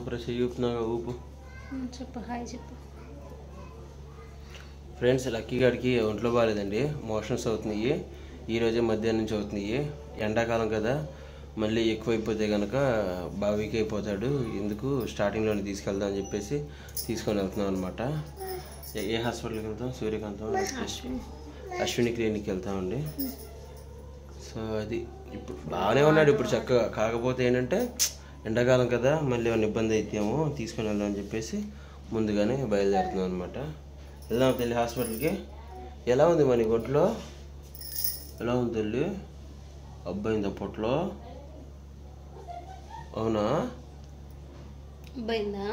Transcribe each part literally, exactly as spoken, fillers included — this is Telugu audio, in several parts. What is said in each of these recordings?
ప్రతి చూపుతున్నాగా ఊపు చెప్పు హాయ్ చెప్పు ఫ్రెండ్స్. లక్కీ గారికి ఒంట్లో బాగాలేదండి, మోషన్స్ అవుతున్నాయి. ఈరోజే మధ్యాహ్నం నుంచి అవుతున్నాయి. ఎండాకాలం కదా, మళ్ళీ ఎక్కువైపోతే కనుక బాగా వీక్ అయిపోతాడు. ఎందుకు స్టార్టింగ్లోనే తీసుకెళ్దాం అని చెప్పేసి తీసుకొని వెళ్తున్నాం అనమాట. ఏ హాస్పిటల్కి వెళ్తాం? సూర్యకాంతం అశ్విని క్లినిక్కి వెళ్తామండి. సో అది ఇప్పుడు బాగానే ఉన్నాడు ఇప్పుడు చక్కగా. కాకపోతే ఏంటంటే ఎండాకాలం కదా, మళ్ళీ ఏమైనా ఇబ్బంది అయితేమో తీసుకొని వెళ్దాం అని చెప్పేసి ముందుగానే బయలుదేరుతున్నాం అనమాట. వెళ్దాం తల్లి హాస్పిటల్కి. ఎలా ఉంది మన ఒంట్లో? ఎలా ఉంది తల్లి? అబ్బాయింది అప్పట్లో. అవునా? అబ్బాయిందా?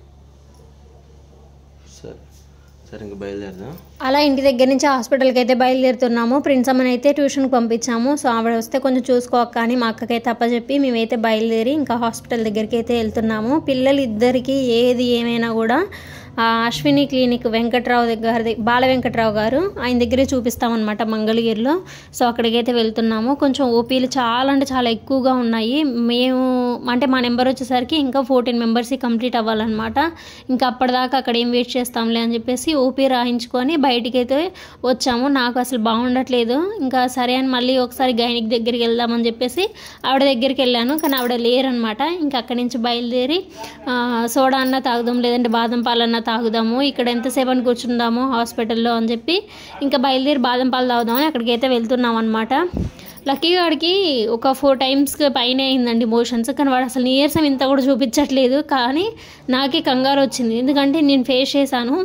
సరే సరే ఇంకా బయలుదేరదాం. అలా ఇంటి దగ్గర నుంచి హాస్పిటల్కి అయితే బయలుదేరుతున్నాము. ప్రిన్స్ అమ్మని అయితే ట్యూషన్కి పంపించాము. సో ఆవిడ వస్తే కొంచెం చూసుకోక కానీ మా అక్కకైతే తప్పచెప్పి మేమైతే బయలుదేరి ఇంకా హాస్పిటల్ దగ్గరికి అయితే వెళ్తున్నాము. పిల్లలు ఇద్దరికి ఏది ఏమైనా కూడా అశ్విని క్లినిక్ వెంకట్రావు దగ్గర బాల వెంకట్రావు గారు ఆయన దగ్గరే చూపిస్తామన్నమాట మంగళగిరిలో. సో అక్కడికైతే వెళ్తున్నాము. కొంచెం ఓపీలు చాలా అంటే చాలా ఎక్కువగా ఉన్నాయి. మేము అంటే మా నెంబర్ వచ్చేసరికి ఇంకా ఫోర్టీన్ మెంబర్స్కి కంప్లీట్ అవ్వాలన్నమాట. ఇంకా అప్పటిదాకా అక్కడ ఏం వెయిట్ చేస్తాంలే అని చెప్పేసి ఓపీ రాయించుకొని బయటికి అయితే వచ్చాము. నాకు అసలు బాగుండట్లేదు. ఇంకా సరే అని మళ్ళీ ఒకసారి గైనిక్ దగ్గరికి వెళ్దామని చెప్పేసి ఆవిడ దగ్గరికి వెళ్ళాను. కానీ ఆవిడ లేరనమాట. ఇంకా అక్కడి నుంచి బయలుదేరి సోడా అన్న తాగుదాం, లేదంటే బాదం పాలన్న తాగుదాము, ఇక్కడ ఎంతసేపు అని కూర్చుందాము హాస్పిటల్లో అని చెప్పి ఇంకా బయలుదేరి బాదం పాలు తాగుదామని అక్కడికైతే వెళ్తున్నాం అనమాట. లక్కీ గాడికి ఒక ఫోర్ టైమ్స్కి పైన అయిందండి మోషన్స్. కానీ వాడు అసలు నీరసం ఇంత కూడా చూపించట్లేదు. కానీ నాకే కంగారు వచ్చింది, ఎందుకంటే నేను ఫేస్ చేశాను.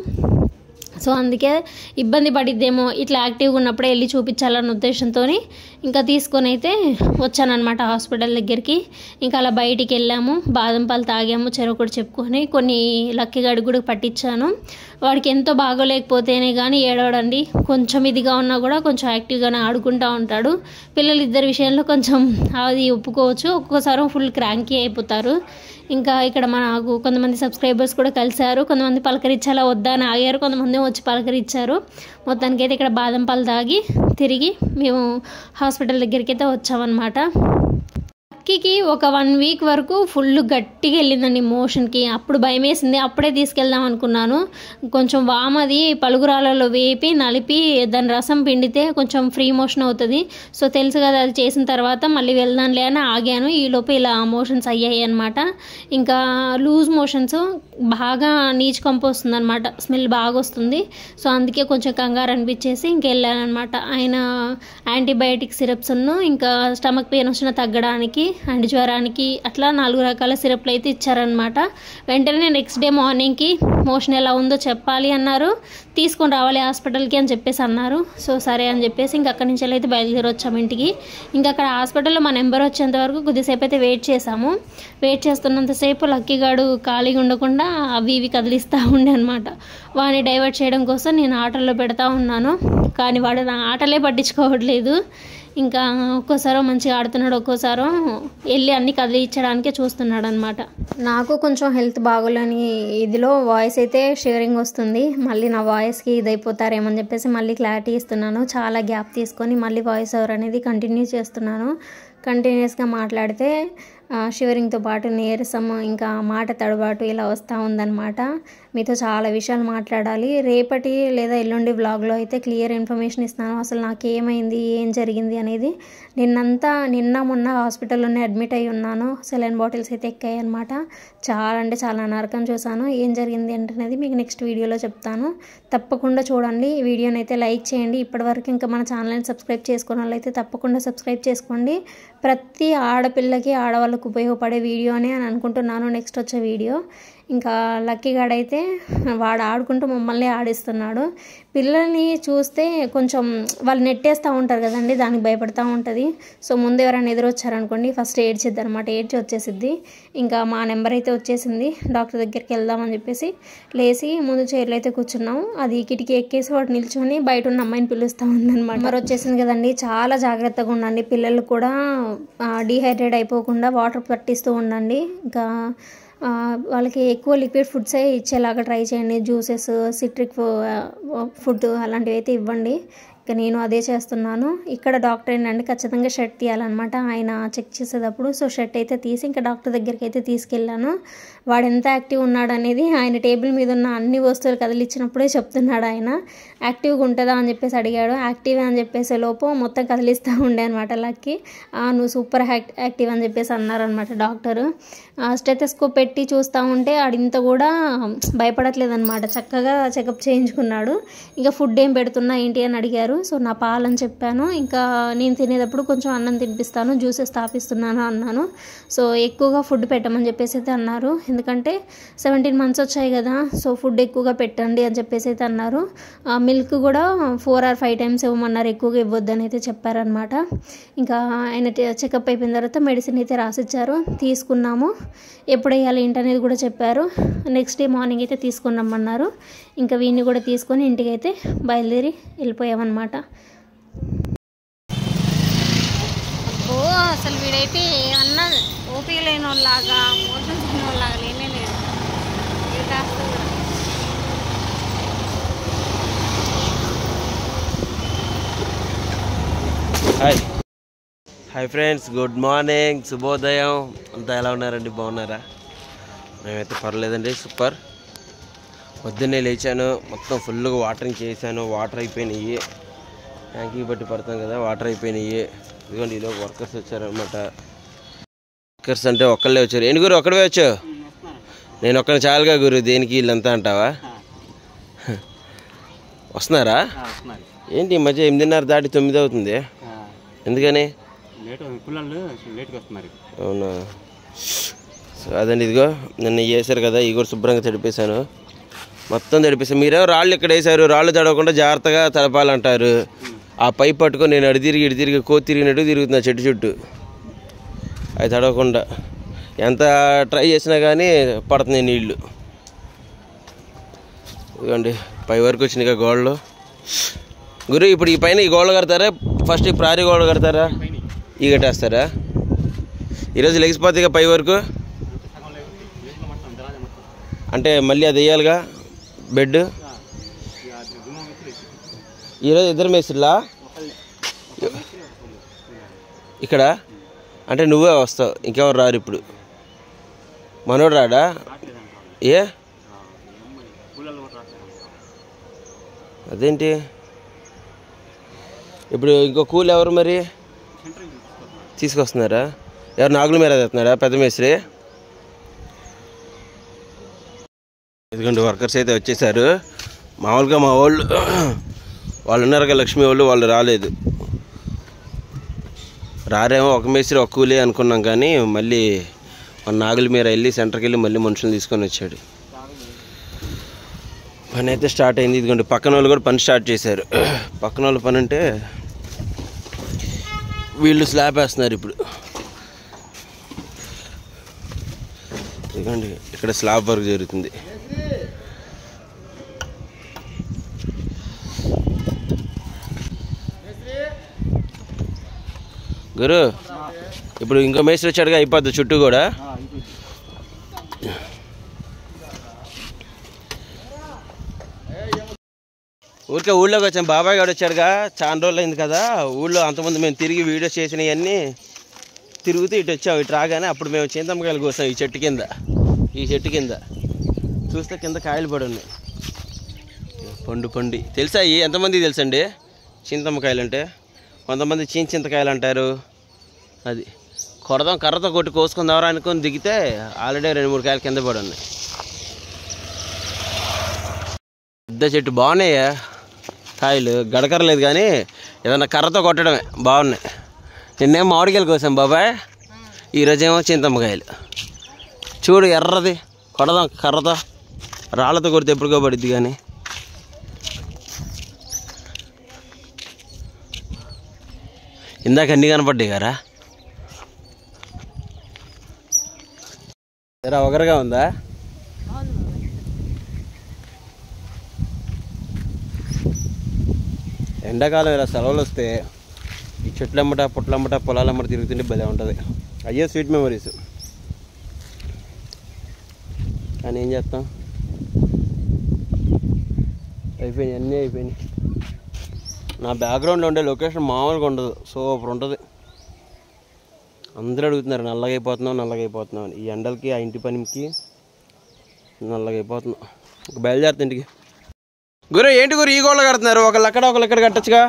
సో అందుకే ఇబ్బంది పడిద్దేమో, ఇట్లా యాక్టివ్గా ఉన్నప్పుడే వెళ్ళి చూపించాలన్న ఉద్దేశంతో ఇంకా తీసుకొని అయితే వచ్చానమాట హాస్పిటల్ దగ్గరికి. ఇంకా అలా బయటికి వెళ్ళాము, బాదం పాలు తాగాము, చెరొకటి చెప్పుకొని కొన్ని లక్కీ గడికి కూడా పట్టించాను. వాడికి ఎంతో బాగోలేకపోతేనే కానీ ఏడవడండి. కొంచెం ఇదిగా ఉన్నా కూడా కొంచెం యాక్టివ్గానే ఆడుకుంటూ ఉంటాడు. పిల్లలు ఇద్దరి విషయంలో కొంచెం అది ఒప్పుకోవచ్చు, ఒక్కోసారి ఫుల్ క్రాంకీ అయిపోతారు. ఇంకా ఇక్కడ మనకు కొంతమంది సబ్స్క్రైబర్స్ కూడా కలిశారు. కొంతమంది పలకరించాలా వద్దా అని ఆగారు, కొంతమంది వచ్చి పలకరించారు. మొత్తానికైతే ఇక్కడ బాదం పాలు తాగి తిరిగి మేము హాస్పిటల్ దగ్గరికి అయితే వచ్చామన్నమాట. లక్కీకి ఒక వన్ వీక్ వరకు ఫుల్ గట్టిగా వెళ్ళిందండి మోషన్కి. అప్పుడు భయం వేసింది, అప్పుడే తీసుకెళ్దాం అనుకున్నాను. కొంచెం వామది పలుగురాలలో వేపి నలిపి దాని రసం పిండితే కొంచెం ఫ్రీ మోషన్ అవుతుంది. సో తెలుసు కదా, అది చేసిన తర్వాత మళ్ళీ వెళ్దాంలే అని ఆగాను. ఈలోపు ఇలా మోషన్స్ అయ్యాయి అనమాట. ఇంకా లూజ్ మోషన్స్ బాగా నీచు కంపు వస్తుంది అనమాట, స్మెల్ బాగా వస్తుంది. సో అందుకే కొంచెం కంగారు అనిపించేసి ఇంకెళ్ళాను అనమాట. ఆయన యాంటీబయాటిక్ సిరప్స్ను ఇంకా స్టమక్ పెయిన్ వచ్చిన తగ్గడానికి అండ్ జ్వరానికి అట్లా నాలుగు రకాల సిరప్లు అయితే ఇచ్చారనమాట. వెంటనే నెక్స్ట్ డే మార్నింగ్కి మోషన్ ఎలా ఉందో చెప్పాలి అన్నారు, తీసుకొని రావాలి హాస్పిటల్కి అని చెప్పేసి అన్నారు. సో సరే అని చెప్పేసి ఇంక అక్కడి నుంచి అయితే బయలుదేరి వచ్చాము ఇంటికి. ఇంకా అక్కడ హాస్పిటల్లో మా నెంబర్ వచ్చేంత వరకు కొద్దిసేపు అయితే వెయిట్ చేసాము. వెయిట్ చేస్తున్నంతసేపు లక్కీగాడు ఖాళీగా ఉండకుండా అవి ఇవి కదిలిస్తూ ఉండే అనమాట. వాడిని డైవర్ట్ చేయడం కోసం నేను ఆటల్లో పెడతా ఉన్నాను. కానీ వాడు నా ఆటలే పట్టించుకోవట్లేదు. ఇంకా ఒక్కోసారో మంచిగా ఆడుతున్నాడు, ఒక్కోసారో వెళ్ళి అన్ని కదిలించడానికే చూస్తున్నాడు అనమాట. నాకు కొంచెం హెల్త్ బాగోలేని ఇదిలో వాయిస్ అయితే షేరింగ్ వస్తుంది. మళ్ళీ నా వాయిస్కి ఇదైపోతారేమని చెప్పేసి మళ్ళీ క్లారిటీ ఇస్తున్నాను. చాలా గ్యాప్ తీసుకొని మళ్ళీ వాయిస్ ఓవర్ అనేది కంటిన్యూ చేస్తున్నాను. కంటిన్యూస్గా మాట్లాడితే షివరింగ్తో పాటు నీరసం ఇంకా మాట తడబాటు ఇలా వస్తూ ఉందన్నమాట. మీతో చాలా విషయాలు మాట్లాడాలి. రేపటి లేదా ఎల్లుండి వ్లాగ్లో అయితే క్లియర్ ఇన్ఫర్మేషన్ ఇస్తాను. అసలు నాకు ఏమైంది, ఏం జరిగింది అనేది. నిన్నంతా నిన్న మొన్న హాస్పిటల్లోనే అడ్మిట్ అయి ఉన్నాను. సెలైన్ బాటిల్స్ అయితే ఎక్కాయి అనమాట. చాలా అంటే చాలా నరకం చూసాను. ఏం జరిగింది అంటున్నది మీకు నెక్స్ట్ వీడియోలో చెప్తాను. తప్పకుండా చూడండి. ఈ వీడియోని అయితే లైక్ చేయండి. ఇప్పటివరకు ఇంకా మన ఛానల్ని సబ్స్క్రైబ్ చేసుకున్న వాళ్ళైతే తప్పకుండా సబ్స్క్రైబ్ చేసుకోండి. ప్రతి ఆడపిల్లకి ఆడవాళ్ళకు ఉపయోగపడే వీడియోనే అని అనుకుంటున్నాను నెక్స్ట్ వచ్చే వీడియో. ఇంకా లక్కీ గాడైతే వాడు ఆడుకుంటూ మమ్మల్ని ఆడిస్తున్నాడు. పిల్లల్ని చూస్తే కొంచెం వాళ్ళు నెట్టేస్తూ ఉంటారు కదండి, దానికి భయపడుతూ ఉంటుంది. సో ముందు ఎవరైనా ఎదురొచ్చారనుకోండి ఫస్ట్ ఏడ్చిద్ది అనమాట, ఏడ్చి వచ్చేసిద్ది. ఇంకా మా నెంబర్ అయితే వచ్చేసింది. డాక్టర్ దగ్గరికి వెళ్దామని చెప్పేసి లేచి ముందు చైర్లో అయితే కూర్చున్నాము. అది కిటికీ ఎక్కేసి వాడు నిల్చొని బయట ఉన్న అమ్మాయిని పిలుస్తూ ఉందన్నమాట. నెంబర్ వచ్చేసింది కదండి, చాలా జాగ్రత్తగా ఉండండి. పిల్లలు కూడా డీహైడ్రేట్ అయిపోకుండా వాటర్ పట్టిస్తూ ఉండండి. ఇంకా వాళ్ళకి ఎక్కువ లిక్విడ్ ఫుడ్సే ఇచ్చేలాగా ట్రై చేయండి. జ్యూసెస్, సిట్రిక్ ఫుడ్ అలాంటివి అయితే ఇవ్వండి. ఇక నేను అదే చేస్తున్నాను. ఇక్కడ డాక్టర్ ఏంటంటే ఖచ్చితంగా షర్ట్ తీయాలన్నమాట ఆయన చెక్ చేసేటప్పుడు. సో షర్ట్ అయితే తీసి ఇంకా డాక్టర్ దగ్గరికి అయితే తీసుకెళ్ళాను. వాడు ఎంత యాక్టివ్ ఉన్నాడు అనేది ఆయన టేబుల్ మీద ఉన్న అన్ని వస్తువులు కదిలిచ్చినప్పుడే చెప్తున్నాడు. ఆయన యాక్టివ్గా ఉంటుందా అని చెప్పేసి అడిగాడు. యాక్టివ్ అని చెప్పేసే లోపు మొత్తం కదిలిస్తూ ఉండే అనమాట లక్కీ. నువ్వు సూపర్ యాక్ట్ యాక్టివ్ అని చెప్పేసి అన్నారనమాట డాక్టరు. స్టెథోస్కోప్ పెట్టి చూస్తూ ఉంటే ఆడింత కూడా భయపడట్లేదు అనమాట. చక్కగా చెకప్ చేయించుకున్నాడు. ఇంకా ఫుడ్ ఏం పెడుతున్నా ఏంటి అని అడిగారు. సో నా పాలని చెప్పాను. ఇంకా నేను తినేటప్పుడు కొంచెం అన్నం తినిపిస్తాను, జ్యూసెస్ తాపిస్తున్నాను అన్నాను. సో ఎక్కువగా ఫుడ్ పెట్టమని చెప్పేసి అయితే అన్నారు. ఎందుకంటే సెవెంటీన్ మంత్స్ వచ్చాయి కదా, సో ఫుడ్ ఎక్కువగా పెట్టండి అని చెప్పేసి అయితే అన్నారు. మిల్క్ కూడా ఫోర్ ఆర్ ఫైవ్ టైమ్స్ ఇవ్వమన్నారు, ఎక్కువగా ఇవ్వద్దని అయితే చెప్పారనమాట. ఇంకా ఆయన చెకప్ అయిపోయిన తర్వాత మెడిసిన్ అయితే రాసిచ్చారు, తీసుకున్నాము. ఎప్పుడు వేయాలి ఏంటనేది కూడా చెప్పారు. నెక్స్ట్ డే మార్నింగ్ అయితే తీసుకుని రమ్మన్నారు. ఇంకా వీడిని కూడా తీసుకొని ఇంటికి అయితే బయలుదేరి వెళ్ళిపోయామన్నమాట. అబ్బో అసలు వీడైతే ఏమన్నా ఓపిక లేని వాళ్ళలాగా మోషన్స్ ఉన్న వాళ్ళలాగా లేనే లేదు. Hi hi friends, good morning, శుభోదయం. అంతా ఎలా ఉన్నారండి? బాగున్నారా? మేమైతే పర్లేదండి, సూపర్. పొద్దున్నే లేచాను, మొత్తం ఫుల్గా వాటరింగ్ చేశాను. వాటర్ అయిపోయినాయి, ట్యాంకీ బట్టి పడతాం కదా, వాటర్ అయిపోయినాయి. ఇదిగోండి ఈలోపు వర్కర్స్ వచ్చారనమాట. వర్కర్స్ అంటే ఒక్కళ్ళే వచ్చారు. ఏంటి గురు ఒక్కడే వచ్చావు? నేను ఒక్కడిని చాలుగా గురు, దేనికి వీళ్ళంతా అంటావా? వస్తున్నారా? ఏంటి ఈ మధ్య ఎనిమిదిన్నర దాటి తొమ్మిది అవుతుంది, ఎందుకని? అవునా? సో అదండి, ఇదిగో నిన్న వేసారు కదా, ఈ కూడా శుభ్రంగా తడిపేశాను, మొత్తం తడిపేసాను. మీరేమో రాళ్ళు ఇక్కడ వేసారు, రాళ్ళు తడవకుండా జాగ్రత్తగా తడపాలంటారు. ఆ పైప్ పట్టుకొని నేను అడి తిరిగి ఇటు తిరిగి కోతి తిరిగినట్టు తిరుగుతున్నా చెట్టు చుట్టూ, అది తడవకుండా. ఎంత ట్రై చేసినా కానీ పడుతున్నాయి నీళ్ళు. ఇదిగోండి పై వరకు వచ్చినాయి గోడలు. గురు ఇప్పుడు ఈ పైన ఈ గోడలు కడతారా? ఫస్ట్ ఈ ప్రారీ గోడలు కడతారా? ఈ కట్టేస్తారా? ఈరోజు లెగిసిపోతాయి పై వరకు, అంటే మళ్ళీ అది వేయాలిగా బెడ్. ఈరోజు ఇద్దరు మేస్త్రిలా ఇక్కడ? అంటే నువ్వే వస్తావు, ఇంకెవరు రారు ఇప్పుడు? మనోడు రాడా? ఏ అదేంటి ఇప్పుడు ఇంకో కూలి ఎవరు మరి తీసుకొస్తున్నారా? ఎవరు నాగుల మీద తెస్తున్నారా పెద్ద మేస్త్రి? ఎందుకంటే వర్కర్స్ అయితే వచ్చేసారు. మామూలుగా మా వాళ్ళు వాళ్ళు ఉన్నారు కదా, లక్ష్మీ వాళ్ళు, వాళ్ళు రాలేదు. రారేమో, ఒక మేస్త్రి ఒక కూలి అనుకున్నాం, కానీ మళ్ళీ మన నాగుల మీద వెళ్ళి సెంటర్కి వెళ్ళి మళ్ళీ మనుషులు తీసుకొని వచ్చాడు. పని అయితే స్టార్ట్ అయింది. ఇదిగోండి పక్కన వాళ్ళు కూడా పని స్టార్ట్ చేశారు. పక్కన వాళ్ళు పని అంటే వీళ్ళు స్లాబ్ వేస్తున్నారు ఇప్పుడు. ఇదిగోండి ఇక్కడ స్లాబ్ వర్క్ జరుగుతుంది. గురు ఇప్పుడు ఇంకో మేస్త్రి వచ్చాడుగా, అయిపోద్ది చుట్టూ కూడా. ఊరికే ఊళ్ళోకి వచ్చాం, బాబాయ్ గారు వచ్చాడుగా, చాలా రోజులు అయింది కదా ఊళ్ళో. అంతమంది మేము తిరిగి వీడియోస్ చేసినవన్నీ తిరుగుతూ ఇటు వచ్చాం. ఇటు రాగానే అప్పుడు మేము చింతమ్మకాయలు కోసాం ఈ చెట్టు కింద. ఈ చెట్టు కింద చూస్తే కింద కాయలు పడి ఉన్నాయి, పండు పండి. తెలుసా ఈ ఎంతమందికి తెలుసండి చింతమ్మకాయలు అంటే? కొంతమంది చిన్న చింతకాయలు అంటారు. అది కొడదాం కర్రతో కొట్టి కోసుకుందాం అనుకొని దిగితే ఆల్రెడీ రెండు మూడు కాయలు కింద పడి ఉన్నాయి. పెద్ద చెట్టు, బాగున్నాయా కాయలు? గడకరలేదు కానీ ఏదన్నా కర్రతో కొట్టడమే, బాగున్నాయి. నిన్నేమో మామిడికాయలు కోసాం బాబాయ్, ఈరోజేమో చింతమ్మకాయలు. చూడు ఎర్రది, కొడదాం కర్రతో, రాళ్ళతో కొడితే ఎప్పుడుకో పడిద్ది కానీ. ఇందాక అన్నీ కనపడ్డాయి గారా? సరే ఒకరిగా ఉందా? ఎండాకాలం ఇలా సెలవులు వస్తే ఈ చెట్లమ్మట పుట్లమ్మట పొలాలమ్మట తిరుగుతుంటే భలే ఉంటుంది. అయ్యే స్వీట్ మెమరీస్. కానీ ఏం చేస్తాం, అయిపోయినాయి, అన్నీ అయిపోయినాయి. నా బ్యాక్గ్రౌండ్లో ఉండే లొకేషన్ మామూలుగా ఉండదు, సూపర్ ఉంటుంది. అందరూ అడుగుతున్నారు నల్లగైపోతున్నావు నల్లగైపోతున్నావు అని. ఈ ఎండలకి ఆ ఇంటి పనికి నల్లగా అయిపోతున్నా. బయలుదేరుతా ఇంటికి. గురు ఏంటి గురు ఈ గోడలు కడుతున్నారు? ఒకళ్ళు అక్కడ ఒకళ్ళు ఇక్కడ కట్టచ్చుగా.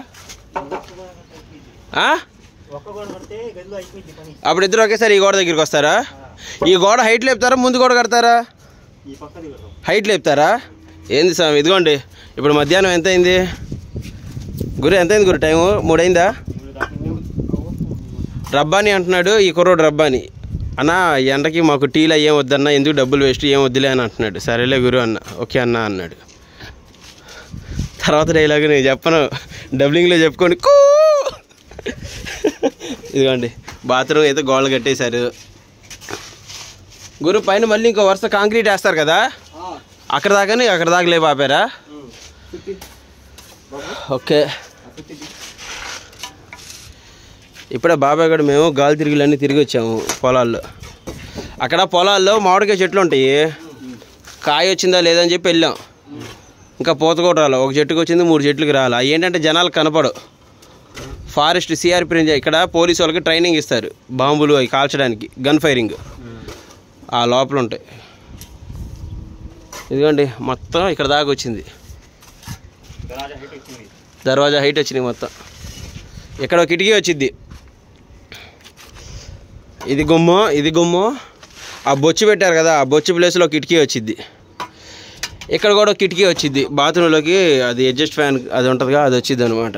అప్పుడు ఇద్దరు ఒకేసారి ఈ గోడ దగ్గరికి వస్తారా? ఈ గోడ హైట్ లేపుతారా ముందు గోడ కడతారా? హైట్ లేపుతారా? ఏంది సార్ ఇదిగోండి. ఇప్పుడు మధ్యాహ్నం ఎంత అయింది గురు? ఎంత అయింది గురు? టైము మూడైందా? రబ్బాని అంటున్నాడు ఈ కుర్రోడు. రబ్బాని అన్న ఎండకి మాకు టీలో ఏం వద్దన్నా, ఎందుకు డబ్బులు వేస్ట్, ఏం వద్దులే అని అంటున్నాడు. సరేలే గురు అన్న. ఓకే అన్న అన్నాడు. తర్వాత డైలాగ్ నేను చెప్పను, డబ్లింగ్లో చెప్పుకోండి. కూ ఇదిగోండి బాత్రూమ్ అయితే గోడలు కట్టేశారు గురు. పైన మళ్ళీ ఇంకో వరుస కాంక్రీట్ వేస్తారు కదా, అక్కడ దాకాని అక్కడ దాకా లేపు ఆపారా? ఓకే. ఇప్పుడే బాబాయ్ కూడా మేము గాలి తిరుగులన్నీ తిరిగి వచ్చాము పొలాల్లో. అక్కడ పొలాల్లో మామిడికాయ చెట్లు ఉంటాయి, కాయ వచ్చిందా లేదని చెప్పి వెళ్ళాం. ఇంకా పూత కూడా రాలి. ఒక చెట్టుకు వచ్చింది, మూడు చెట్లకి రాలి. అవి ఏంటంటే జనాలకు కనపడవు. ఫారెస్ట్ సిఆర్పి రేంజ్ ఇక్కడ పోలీసు వాళ్ళకి ట్రైనింగ్ ఇస్తారు, బాంబులు అవి కాల్చడానికి, గన్ ఫైరింగ్ ఆ లోపల ఉంటాయి. ఇదిగోండి మొత్తం ఇక్కడ దాకా వచ్చింది. దర్వాజా హైట్ వచ్చింది మొత్తం. ఇక్కడ ఒక కిటికీ వచ్చింది. ఇది గుమ్మం, ఇది గుమ్మం. ఆ బొచ్చు పెట్టారు కదా, ఆ బొచ్చు ప్లేస్లో కిటికీ వచ్చింది. ఇక్కడ కూడా కిటికీ వచ్చింది బాత్రూంలోకి. అది అడ్జస్ట్ ఫ్యాన్ అది ఉంటుందిగా, అది వచ్చింది అనమాట.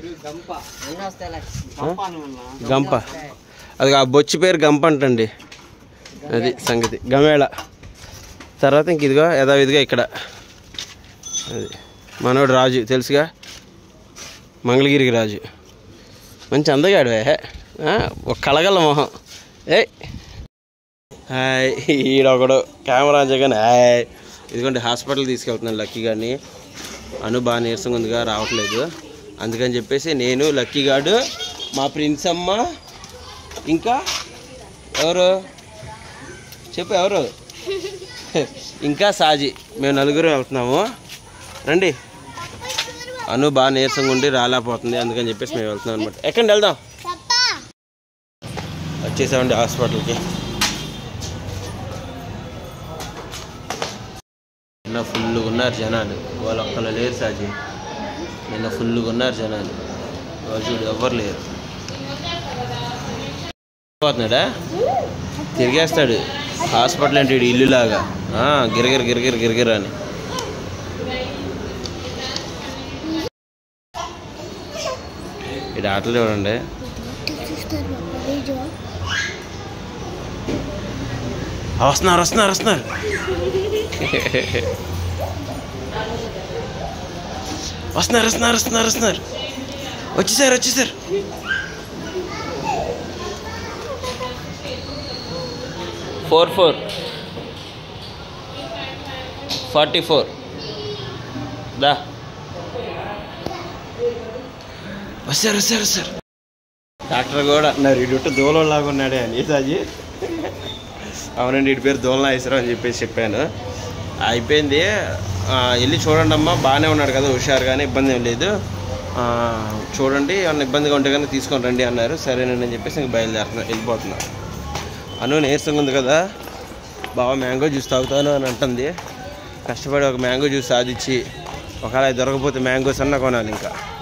గంప అది ఆ బొచ్చు పేరు గంప అంటండి. అది సంగతి. గమేళ తర్వాత ఇంక ఇదిగా యథావిధిగా ఇక్కడ అది మనోడు రాజు తెలుసుగా, మంగళగిరికి రాజు. మంచి అందగాడువే, ఒక కలగల మొహం. ఏ హాయ్ ఈడొకడు కెమెరా జగన్. హాయ్. ఇదిగోండి హాస్పిటల్ తీసుకెళ్తున్నాను లక్కీ గారిని. అను బాగా నీరసంగా ఉందిగా, రావట్లేదు. అందుకని చెప్పేసి నేను, లక్కీ గాడు, మా ప్రిన్స్ అమ్మ, ఇంకా ఎవరు చెప్పు ఎవరు, ఇంకా సాజీ, మేము నలుగురు వెళ్తున్నాము. రండి. అను బాగా నీరసంగా ఉండి రాలేకపోతుంది, అందుకని చెప్పేసి మేము వెళ్తున్నాం అనమాట. ఎక్కడికి వెళ్దాం? వచ్చేసామండి హాస్పిటల్కి. నిన్న ఫుల్గా ఉన్నారు జనాలు, వాళ్ళు ఒక్కళ్ళు లేరు సాజీ. నిన్న ఫుల్గా ఉన్నారు జనాలు, చూడు ఎవ్వరు లేరు. పోతున్నాడా? తిరిగేస్తాడు హాస్పిటల్ అంటే ఇడు ఇల్లులాగా, గిరగిర గిరగిర గిరగిర అని. ఇటు ఆటలు చూడండి. వస్తున్నారు వస్తున్నారు వస్తున్నారు వస్తున్నారు వస్తున్నారు వస్తున్నారు వస్తున్నారు వచ్చేసారు వచ్చేసారు. ఫోర్ ఫోర్ ఫార్టీ ఫోర్ దా వస్తారు వస్తారు వస్తారు. డాక్టర్ కూడా అన్నారు ఇటు దూలం లాగా ఉన్నాడే అని. సాజీ అవునండి, ఇటు పేరు దూలం నాగేశ్వరరావు అని చెప్పేసి చెప్పాను. అయిపోయింది, వెళ్ళి చూడండి అమ్మా, బాగానే ఉన్నాడు కదా, హుషారు కానీ ఇబ్బంది ఏం లేదు, చూడండి ఏమన్నా ఇబ్బందిగా ఉంటే కానీ తీసుకొని రండి అన్నారు. సరేనండి అని చెప్పేసి ఇంక బయలుదేరుతున్నా, వెళ్ళిపోతున్నా. అను నీరసంగా ఉంది కదా, బాగా మ్యాంగో జ్యూస్ తాగుతాను అని అంటుంది. కష్టపడి ఒక మ్యాంగో జ్యూస్ సాధించి ఒకవేళ దొరకపోతే మ్యాంగోస్ అన్నా కొనాలి ఇంకా.